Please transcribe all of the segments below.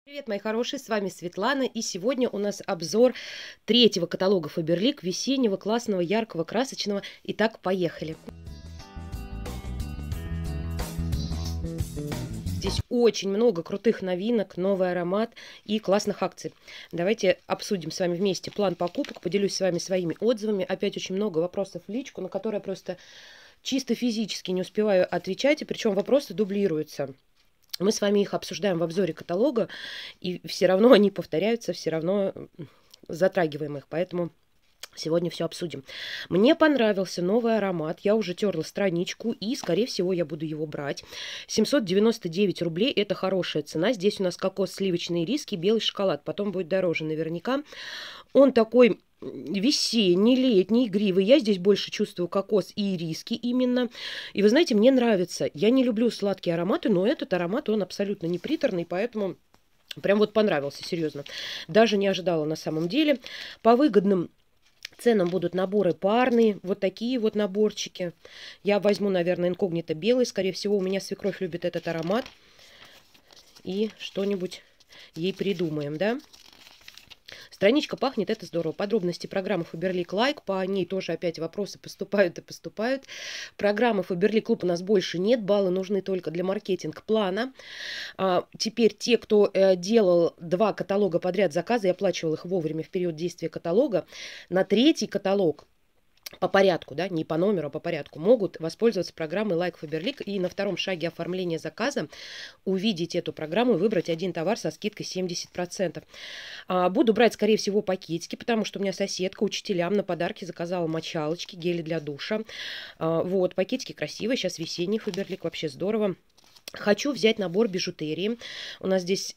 Привет, мои хорошие, с вами Светлана, и сегодня у нас обзор третьего каталога Faberlic, весеннего, классного, яркого, красочного. Итак, поехали. Здесь очень много крутых новинок, новый аромат и классных акций. Давайте обсудим с вами вместе план покупок, поделюсь с вами своими отзывами. Опять очень много вопросов в личку, на которые я просто чисто физически не успеваю отвечать, и причем вопросы дублируются. Мы с вами их обсуждаем в обзоре каталога, и все равно они повторяются, все равно затрагиваем их, поэтому сегодня все обсудим. Мне понравился новый аромат, я уже терла страничку, и, скорее всего, я буду его брать. 799 рублей, это хорошая цена. Здесь у нас кокос, сливочные риски, белый шоколад, потом будет дороже наверняка. Он такой весенний, летний, игривый. Я здесь больше чувствую кокос и ириски именно. И вы знаете, мне нравится. Я не люблю сладкие ароматы, но этот аромат, он абсолютно не приторный, поэтому прям вот понравился, серьезно. Даже не ожидала на самом деле. По выгодным ценам будут наборы парные, вот такие вот наборчики. Я возьму, наверное, инкогнито белый. Скорее всего, у меня свекровь любит этот аромат. И что-нибудь ей придумаем, да? Страничка пахнет, это здорово. Подробности программы Faberlic Like, по ней тоже опять вопросы поступают и поступают. Программы Faberlic Club у нас больше нет, баллы нужны только для маркетинг-плана. Теперь те, кто делал 2 каталога подряд заказа и оплачивал их вовремя в период действия каталога, на 3-й каталог по порядку, да, не по номеру, а по порядку, могут воспользоваться программой Like Faberlic и на 2-м шаге оформления заказа увидеть эту программу и выбрать один товар со скидкой 70%. Буду брать, скорее всего, пакетики, потому что у меня соседка учителям на подарки заказала мочалочки, гели для душа. Вот, пакетики красивые, сейчас весенний Faberlic, вообще здорово. Хочу взять набор бижутерии. У нас здесь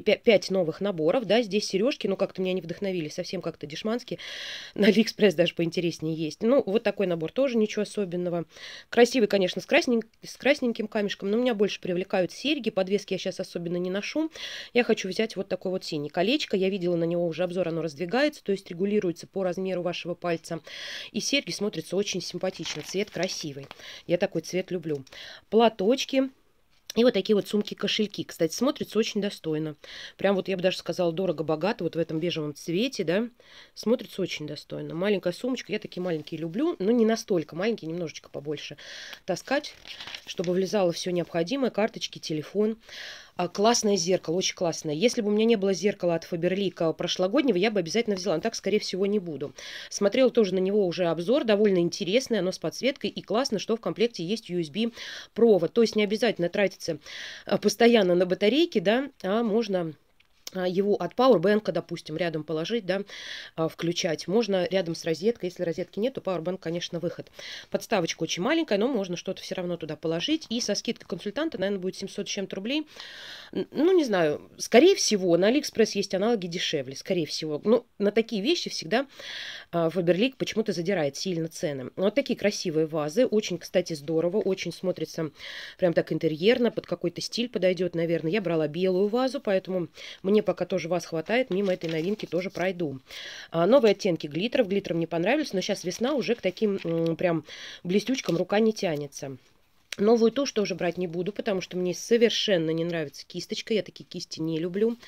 5 новых наборов. Да, здесь сережки, но как-то меня не вдохновили. Совсем как-то дешманские. На Алиэкспресс даже поинтереснее есть. Ну, вот такой набор тоже ничего особенного. Красивый, конечно, с красненьким камешком. Но меня больше привлекают серьги. Подвески я сейчас особенно не ношу. Я хочу взять вот такой вот синий. Колечко. Я видела на него уже обзор. Оно раздвигается, то есть регулируется по размеру вашего пальца. И серьги смотрятся очень симпатично. Цвет красивый. Я такой цвет люблю. Платочки. И вот такие вот сумки-кошельки. Кстати, смотрится очень достойно. Прям вот, я бы даже сказала, дорого-богато. Вот в этом бежевом цвете, да. Смотрится очень достойно. Маленькая сумочка. Я такие маленькие люблю. Но не настолько маленькие, немножечко побольше таскать, чтобы влезало все необходимое. Карточки, телефон. Классное зеркало, очень классное. Если бы у меня не было зеркала от Faberlic прошлогоднего, я бы обязательно взяла. Но так, скорее всего, не буду. Смотрела тоже на него уже обзор. Довольно интересный. Оно с подсветкой. И классно, что в комплекте есть USB-провод. То есть не обязательно тратиться постоянно на батарейки, да, а можно его от Powerbank, допустим, рядом положить, да, включать. Можно рядом с розеткой. Если розетки нет, то Powerbank, конечно, выход. Подставочка очень маленькая, но можно что-то все равно туда положить. И со скидкой консультанта, наверное, будет 700 с чем-то рублей. Ну, не знаю. Скорее всего, на Алиэкспресс есть аналоги дешевле. Скорее всего. Ну, на такие вещи всегда Faberlic почему-то задирает сильно цены. Вот такие красивые вазы. Очень, кстати, здорово. Очень смотрится прям так интерьерно. Под какой-то стиль подойдет, наверное. Я брала белую вазу, поэтому мне пока тоже вас хватает, мимо этой новинки тоже пройду. Новые оттенки глиттеров. Глиттер мне понравились, но сейчас весна, уже к таким прям блестючкам рука не тянется. Новую тушь тоже брать не буду, потому что мне совершенно не нравится кисточка. Я такие кисти не люблю.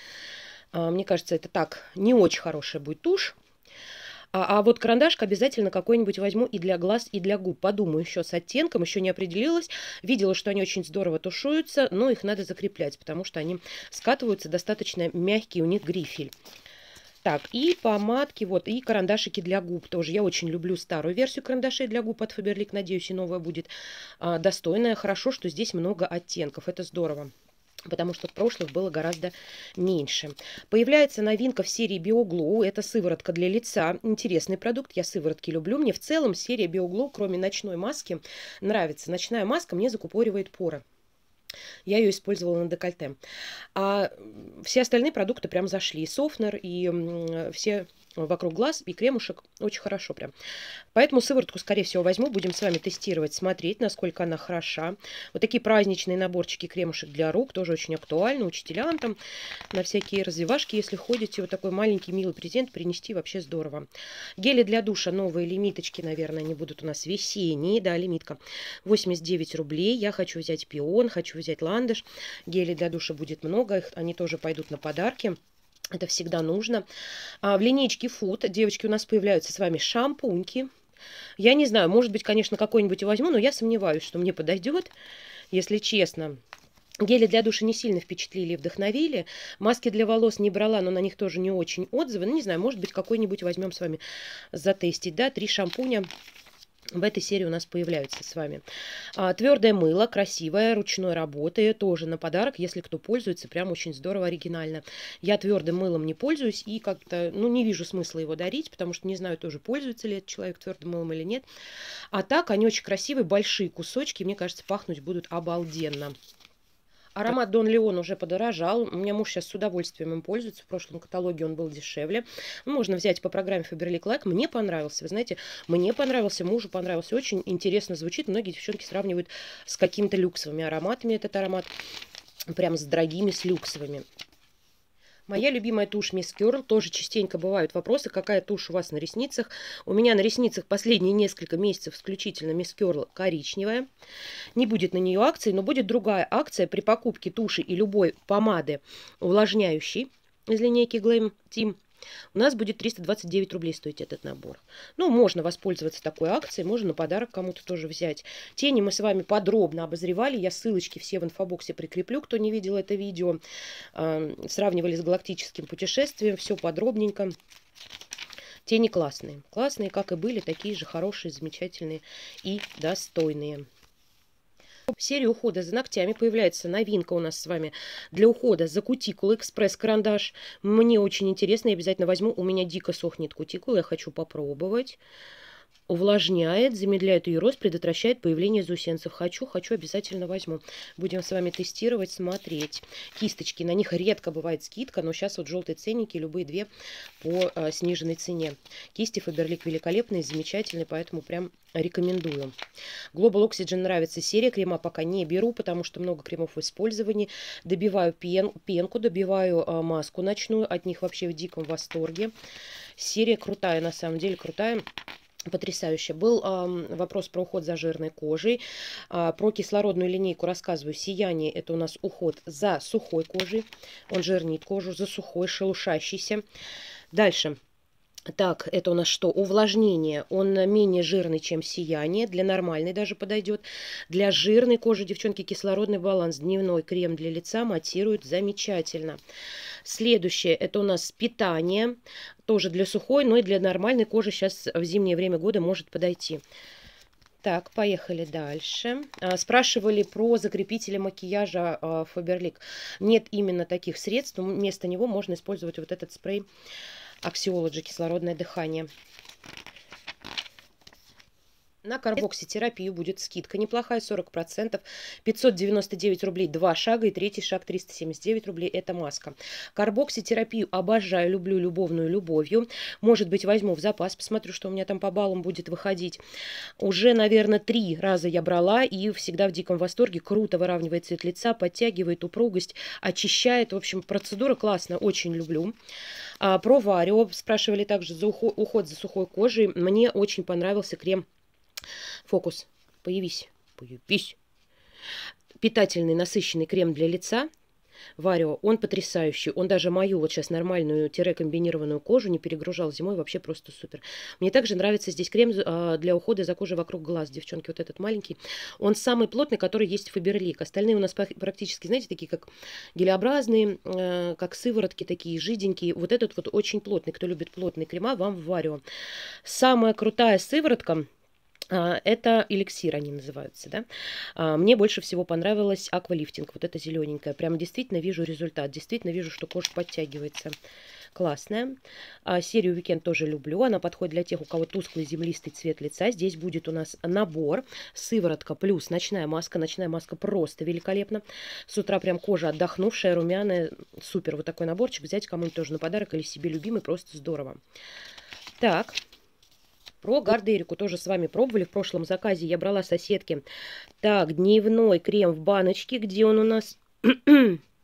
Мне кажется, это так, не очень хорошая будет тушь. А вот карандашка обязательно какой-нибудь возьму и для глаз, и для губ. Подумаю еще с оттенком, еще не определилась. Видела, что они очень здорово тушуются, но их надо закреплять, потому что они скатываются, достаточно мягкий у них грифель. Так, и помадки, вот, и карандашики для губ тоже. Я очень люблю старую версию карандашей для губ от Faberlic. Надеюсь, и новая будет достойная. Хорошо, что здесь много оттенков. Это здорово, потому что в прошлых было гораздо меньше. Появляется новинка в серии BioGlow. Это сыворотка для лица. Интересный продукт. Я сыворотки люблю. Мне в целом серия BioGlow, кроме ночной маски, нравится. Ночная маска мне закупоривает поры. Я ее использовала на декольте. А все остальные продукты прям зашли. И софнер, и все вокруг глаз, и кремушек. Очень хорошо прям. Поэтому сыворотку, скорее всего, возьму. Будем с вами тестировать, смотреть, насколько она хороша. Вот такие праздничные наборчики кремушек для рук. Тоже очень актуально. Учителям там на всякие развивашки, если ходите. Вот такой маленький милый презент принести вообще здорово. Гели для душа новые, лимиточки, наверное, они будут у нас весенние. Да, лимитка 89 рублей. Я хочу взять пион, хочу взять ландыш. Гелей для душа будет много, они тоже пойдут на подарки. Это всегда нужно. В линейке Food, девочки, у нас появляются с вами шампуньки. Я не знаю, может быть, конечно, какой-нибудь возьму, но я сомневаюсь, что мне подойдет, если честно. Гели для душа не сильно впечатлили и вдохновили. Маски для волос не брала, но на них тоже не очень отзывы. Ну, не знаю, может быть, какой-нибудь возьмем с вами затестить. Да, 3 шампуня в этой серии у нас появляются с вами. Твердое мыло, красивое, ручной работы, тоже на подарок, если кто пользуется, прям очень здорово, оригинально. Я твердым мылом не пользуюсь и как-то, ну, не вижу смысла его дарить, потому что не знаю тоже, пользуется ли этот человек твердым мылом или нет. А так, они очень красивые, большие кусочки, мне кажется, пахнуть будут обалденно. Аромат Дон Леон уже подорожал. У меня муж сейчас с удовольствием им пользуется. В прошлом каталоге он был дешевле. Можно взять по программе Faberlic Like. Мне понравился. Вы знаете, мне понравился, мужу понравился. Очень интересно звучит. Многие девчонки сравнивают с какими-то люксовыми ароматами этот аромат. Прям с дорогими, с люксовыми. Моя любимая тушь Miss Curl. Тоже частенько бывают вопросы, какая тушь у вас на ресницах. У меня на ресницах последние несколько месяцев исключительно Miss Curl коричневая. Не будет на нее акции, но будет другая акция при покупке туши и любой помады увлажняющей из линейки Glam Team. У нас будет 329 рублей стоить этот набор. Ну, можно воспользоваться такой акцией, можно на подарок кому-то тоже взять. Тени мы с вами подробно обозревали. Я ссылочки все в инфобоксе прикреплю, кто не видел это видео. Сравнивали с галактическим путешествием. Все подробненько. Тени классные. Классные, как и были, такие же хорошие, замечательные и достойные. В серии ухода за ногтями появляется новинка у нас с вами для ухода за кутикулой, экспресс-карандаш. Мне очень интересно, я обязательно возьму. У меня дико сохнет кутикула, я хочу попробовать. Увлажняет, замедляет ее рост, предотвращает появление заусенцев. Хочу, обязательно возьму. Будем с вами тестировать, смотреть. Кисточки, на них редко бывает скидка, но сейчас вот желтые ценники, любые две по сниженной цене. Кисти Faberlic великолепные, замечательные, поэтому прям рекомендую. Global Oxygen нравится серия, крема пока не беру, потому что много кремов в использовании. Добиваю пенку, добиваю маску ночную, от них вообще в диком восторге. Серия крутая, на самом деле крутая. Потрясающе. Был вопрос про уход за жирной кожей. Про кислородную линейку рассказываю. Сияние — это у нас уход за сухой кожей. Он жирнит кожу, за сухой, шелушащийся. Дальше. Так, это у нас что? Увлажнение. Он менее жирный, чем сияние. Для нормальной даже подойдет. Для жирной кожи, девчонки, кислородный баланс. Дневной крем для лица матирует замечательно. Следующее, это у нас питание. Тоже для сухой, но и для нормальной кожи сейчас в зимнее время года может подойти. Так, поехали дальше. Спрашивали про закрепители макияжа Faberlic. Нет именно таких средств. Вместо него можно использовать вот этот спрей Axiology, кислородное дыхание. На карбокситерапию будет скидка неплохая, 40%. 599 рублей 2 шага, и третий шаг 379 рублей. Это маска. Карбокситерапию обожаю, люблю любовную любовью. Может быть, возьму в запас, посмотрю, что у меня там по баллам будет выходить. Уже, наверное, 3 раза я брала и всегда в диком восторге. Круто выравнивает цвет лица, подтягивает упругость, очищает. В общем, процедура классная, очень люблю. Про Варио спрашивали также за уход за сухой кожей. Мне очень понравился крем Фокус. Появись. Питательный, насыщенный крем для лица. Варио, он потрясающий. Он даже мою вот сейчас нормальную комбинированную кожу не перегружал зимой. Вообще просто супер. Мне также нравится здесь крем для ухода за кожей вокруг глаз. Девчонки, вот этот маленький. Он самый плотный, который есть в Faberlic. Остальные у нас практически, знаете, такие как гелеобразные, как сыворотки, такие жиденькие. Вот этот вот очень плотный. Кто любит плотные крема, вам в Варио. Самая крутая сыворотка. Это эликсир, они называются, да. Мне больше всего понравилась аквалифтинг, вот эта зелененькая. Прям действительно вижу результат, действительно вижу, что кожа подтягивается. Классная. Серию Weekend тоже люблю. Она подходит для тех, у кого тусклый землистый цвет лица. Здесь будет у нас набор. Сыворотка плюс ночная маска. Ночная маска просто великолепна. С утра прям кожа отдохнувшая, румяная. Супер. Вот такой наборчик взять кому-нибудь тоже на подарок или себе любимый. Просто здорово. Так. Про Гардерику тоже с вами пробовали. В прошлом заказе я брала соседки. Так, дневной крем в баночке. Где он у нас?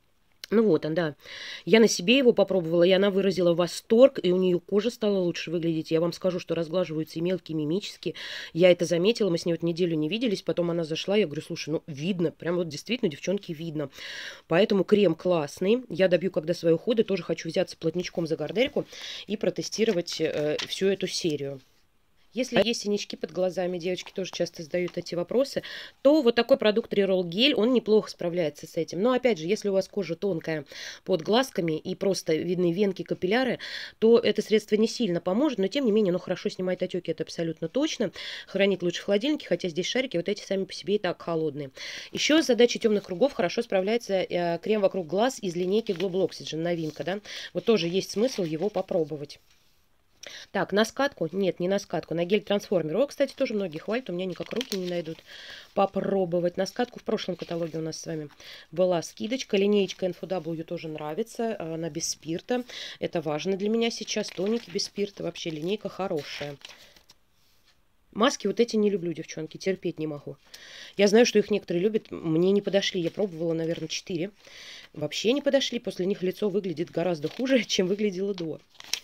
Ну вот он, да. Я на себе его попробовала, и она выразила восторг, и у нее кожа стала лучше выглядеть. Я вам скажу, что разглаживаются и мелкие, и мимические. Я это заметила, мы с ней вот неделю не виделись, потом она зашла, я говорю, слушай, ну видно, прям вот действительно, девчонки, видно. Поэтому крем классный. Я добью, когда свои уходы, тоже хочу взяться плотничком за гардельку и протестировать всю эту серию. Если есть синячки под глазами, девочки тоже часто задают эти вопросы, то вот такой продукт Reroll гель, он неплохо справляется с этим. Но опять же, если у вас кожа тонкая под глазками и просто видны венки, капилляры, то это средство не сильно поможет, но тем не менее оно хорошо снимает отеки, это абсолютно точно. Хранить лучше в холодильнике, хотя здесь шарики вот эти сами по себе и так холодные. Еще с задачей темных кругов хорошо справляется крем вокруг глаз из линейки Global Oxygen, новинка, да. Вот тоже есть смысл его попробовать. Так, на скатку? Нет, не на скатку. На гель-трансформер. О, кстати, тоже многие хвалят. У меня никак руки не найдут попробовать. На скатку в прошлом каталоге у нас с вами была скидочка. Линеечка NFW тоже нравится. Она без спирта. Это важно для меня сейчас. Тоники без спирта. Вообще линейка хорошая. Маски вот эти не люблю, девчонки. Терпеть не могу. Я знаю, что их некоторые любят. Мне не подошли. Я пробовала, наверное, 4. Вообще не подошли. После них лицо выглядит гораздо хуже, чем выглядело до.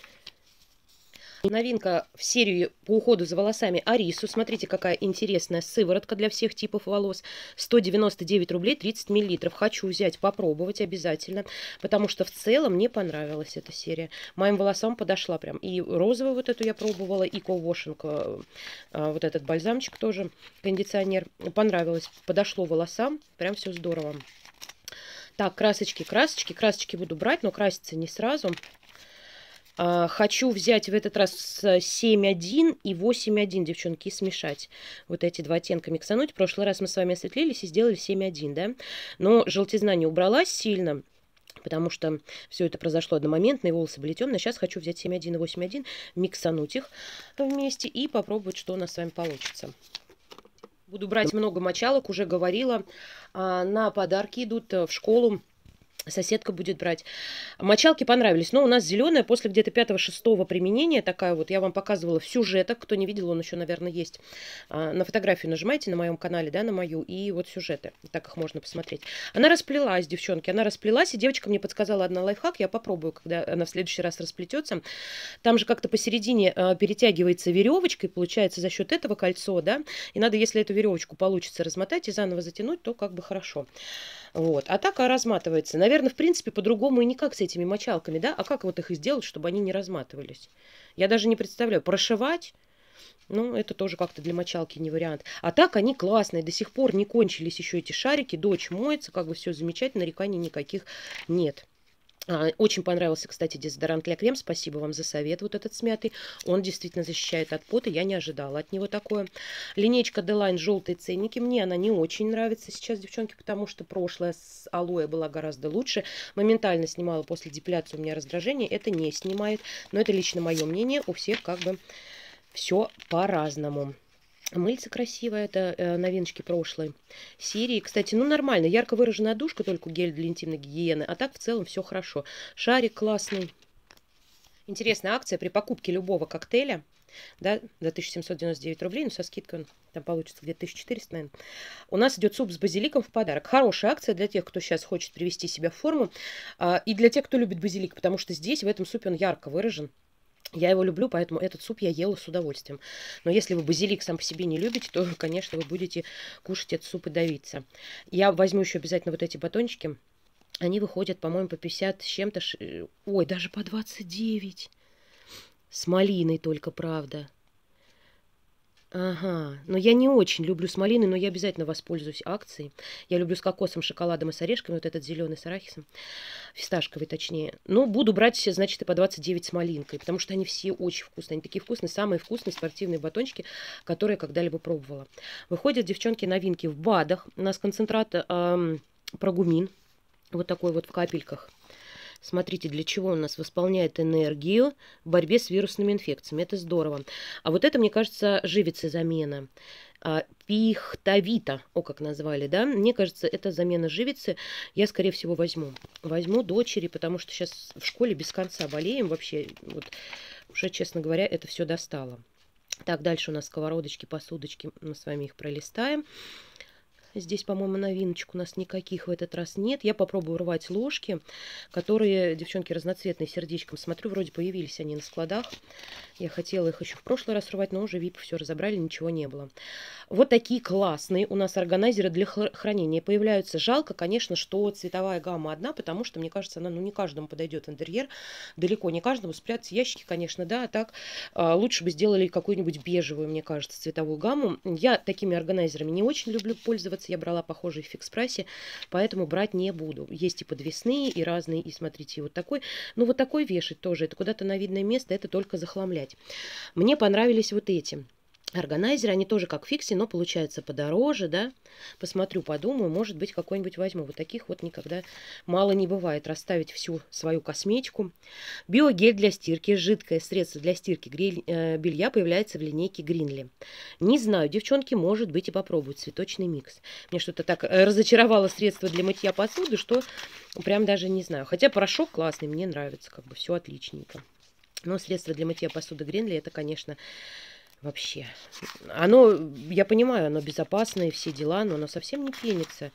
Новинка в серии по уходу за волосами Арису. Смотрите, какая интересная сыворотка для всех типов волос. 199 рублей 30 миллилитров. Хочу взять, попробовать обязательно, потому что в целом мне понравилась эта серия. Моим волосам подошла прям. И розовую вот эту я пробовала, и ко-вошинг, вот этот бальзамчик тоже, кондиционер. Понравилось, подошло волосам. Прям все здорово. Так, красочки. Красочки буду брать, но краситься не сразу. Хочу взять в этот раз 7.1 и 8.1, девчонки, и смешать. Вот эти два оттенка миксануть. В прошлый раз мы с вами осветлились и сделали 7.1, да? Но желтизна не убралась сильно, потому что все это произошло одномоментно, и волосы были темные. Сейчас хочу взять 7.1 и 8.1, миксануть их вместе и попробовать, что у нас с вами получится. Буду брать много мочалок, уже говорила. На подарки идут в школу. Соседка будет брать. Мочалки понравились, но у нас зеленая после где-то 5-6 применения. Такая вот, я вам показывала в сюжетах. Кто не видел, он еще, наверное, есть. На фотографию нажимайте на моем канале, да, на мою. И вот сюжеты, так их можно посмотреть. Она расплелась, девчонки, она расплелась. И девочка мне подсказала одна лайфхак. Я попробую, когда она в следующий раз расплетется. Там же как-то посередине перетягивается веревочкой. Получается за счет этого кольцо, да. И надо, если эту веревочку получится размотать и заново затянуть, то как бы хорошо. Вот. А так разматывается. Наверное, в принципе, по-другому и никак с этими мочалками, да? А как вот их сделать, чтобы они не разматывались? Я даже не представляю. Прошивать? Ну, это тоже как-то для мочалки не вариант. А так они классные. До сих пор не кончились еще эти шарики. Дочь моется, как бы все замечательно. Нареканий никаких нет. Очень понравился, кстати, дезодорант для крем. Спасибо вам за совет вот этот смятый. Он действительно защищает от пота. Я не ожидала от него такое. Линейка D-Line желтые ценники. Мне она не очень нравится сейчас, девчонки, потому что прошлая с алоэ была гораздо лучше. Моментально снимала после депиляции у меня раздражение. Это не снимает. Но это лично мое мнение. У всех как бы все по-разному. Мыльце красивое, это новиночки прошлой серии. Кстати, ну нормально, ярко выраженная душка, только гель для интимной гигиены. А так в целом все хорошо. Шарик классный. Интересная акция при покупке любого коктейля, да, за 1799 рублей, ну со скидкой он там получится где-то 1400, наверное. У нас идет суп с базиликом в подарок. Хорошая акция для тех, кто сейчас хочет привести себя в форму. И для тех, кто любит базилик, потому что здесь, в этом супе, он ярко выражен. Я его люблю, поэтому этот суп я ела с удовольствием. Но если вы базилик сам по себе не любите, то, конечно, вы будете кушать этот суп и давиться. Я возьму еще обязательно вот эти батончики. Они выходят, по-моему, по 50 с чем-то. Ой, даже по 29. С малиной только, правда. Ага, но я не очень люблю с малиной, но я обязательно воспользуюсь акцией. Я люблю с кокосом, шоколадом и с орешками, вот этот зеленый с арахисом, фисташковый точнее. Но буду брать, значит, и по 29 с малинкой, потому что они все очень вкусные. Они такие вкусные, самые вкусные спортивные батончики, которые я когда-либо пробовала. Выходят, девчонки, новинки в БАДах. У нас концентрат прогумин, вот такой вот в капельках. Смотрите, для чего у нас восполняет энергию в борьбе с вирусными инфекциями. Это здорово. А вот это, мне кажется, живица замена. Пихтовита, как назвали, да? Мне кажется, это замена живицы. Я, скорее всего, возьму. Возьму дочери, потому что сейчас в школе без конца болеем. Вообще, вот, уже, честно говоря, это все достало. Так, дальше у нас сковородочки, посудочки. Мы с вами их пролистаем. Здесь, по-моему, новиночек у нас никаких в этот раз нет. Я попробую рвать ложки, которые, девчонки, разноцветные, сердечком. Смотрю, вроде появились они на складах. Я хотела их еще в прошлый раз рвать, но уже VIP все разобрали, ничего не было. Вот такие классные у нас органайзеры для хранения появляются. Жалко, конечно, что цветовая гамма одна, потому что, мне кажется, она не каждому подойдет в интерьер. Далеко не каждому. Спрятать в ящики, конечно, да. А так лучше бы сделали какую-нибудь бежевую, мне кажется, цветовую гамму. Я такими органайзерами не очень люблю пользоваться. Я брала похожие в фикс-прайсе, поэтому брать не буду. Есть и подвесные, и разные. И смотрите, вот такой. Ну, вот такой вешать тоже. Это куда-то на видное место, это только захламлять. Мне понравились вот эти органайзеры. Они тоже как фикси, но получается подороже, да. Посмотрю, подумаю, может быть, какой-нибудь возьму. Вот таких вот никогда мало не бывает. Расставить всю свою косметику. Биогель для стирки. Жидкое средство для стирки белья появляется в линейке Greenly. Не знаю, девчонки, может быть, и попробуют цветочный микс. Мне что-то так разочаровало средство для мытья посуды, что прям даже не знаю. Хотя порошок классный, мне нравится, как бы все отличненько. Но средство для мытья посуды Greenly, это, конечно, вообще. Оно, я понимаю, оно безопасное и все дела, но оно совсем не пенится.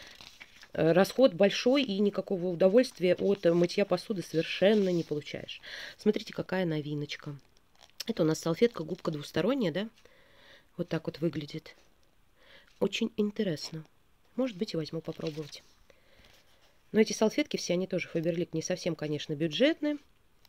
Расход большой и никакого удовольствия от мытья посуды совершенно не получаешь. Смотрите, какая новиночка. Это у нас салфетка, губка двусторонняя, да? Вот так вот выглядит. Очень интересно. Может быть, и возьму попробовать. Но эти салфетки все, они тоже Faberlic не совсем, конечно, бюджетные.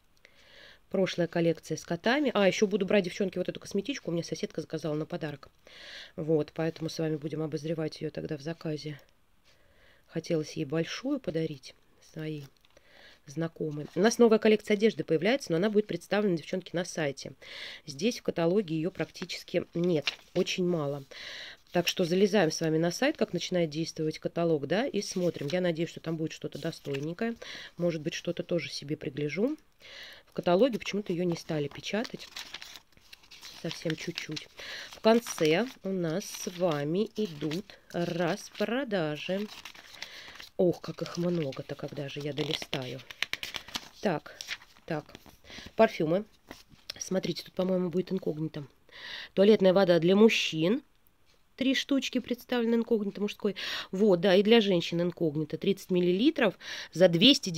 Прошлая коллекция с котами. А, еще буду брать, девчонки, вот эту косметичку. У меня соседка заказала на подарок. Вот, поэтому с вами будем обозревать ее тогда в заказе. Хотелось ей большую подарить, своей знакомой. У нас новая коллекция одежды появляется, но она будет представлена, девчонки, на сайте. Здесь в каталоге ее практически нет. Очень мало. Так что залезаем с вами на сайт, как начинает действовать каталог, да, и смотрим. Я надеюсь, что там будет что-то достойненькое. Может быть, что-то тоже себе пригляжу. В каталоге почему-то ее не стали печатать. Совсем чуть-чуть. В конце у нас с вами идут распродажи. Ох, как их много-то, когда же я долистаю. Так. Парфюмы. Смотрите, тут, по-моему, будет инкогнито. Туалетная вода для мужчин. 3 штучки представлены инкогнито мужской. Вот, да, и для женщин инкогнито. 30 мл за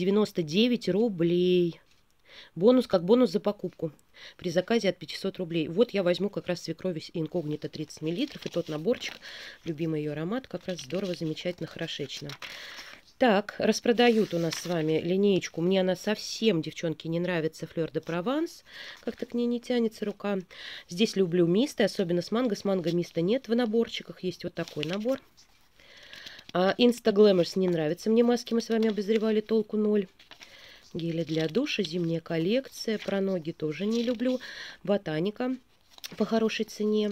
299 рублей. Бонус, как бонус за покупку. При заказе от 500 рублей. Вот я возьму как раз свекрови инкогнито 30 мл. И тот наборчик. Любимый ее аромат. Как раз здорово, замечательно, хорошечно. Так, распродают у нас с вами линеечку. Мне она совсем, девчонки, не нравится. Флёр де Прованс. Как-то к ней не тянется рука. Здесь люблю мисты, особенно с манго. С манго миста нет в наборчиках. Есть вот такой набор. Insta Glamours не нравится мне маски. Мы с вами обозревали, толку ноль. Гели для душа, зимняя коллекция. Про ноги тоже не люблю. Ботаника по хорошей цене.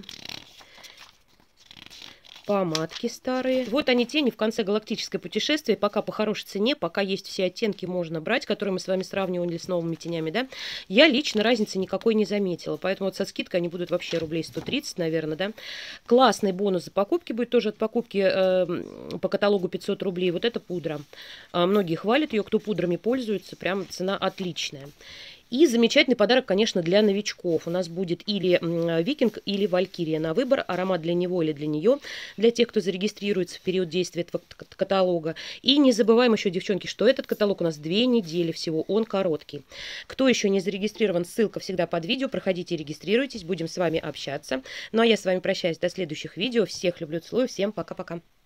Помадки старые. Вот они, тени в конце галактическое путешествие. Пока по хорошей цене, пока есть все оттенки, можно брать, которые мы с вами сравнивали с новыми тенями, да. Я лично разницы никакой не заметила. Поэтому вот со скидкой они будут вообще рублей 130, наверное, да. Классный бонус за покупки будет тоже от покупки по каталогу 500 рублей. Вот эта пудра. Многие хвалят ее, кто пудрами пользуется. Прям цена отличная. И замечательный подарок, конечно, для новичков. У нас будет или Викинг, или Валькирия на выбор. Аромат для него или для нее. Для тех, кто зарегистрируется в период действия этого каталога. И не забываем еще, девчонки, что этот каталог у нас 2 недели всего. Он короткий. Кто еще не зарегистрирован, ссылка всегда под видео. Проходите, регистрируйтесь. Будем с вами общаться. Ну а я с вами прощаюсь до следующих видео. Всех люблю, целую. Всем пока-пока.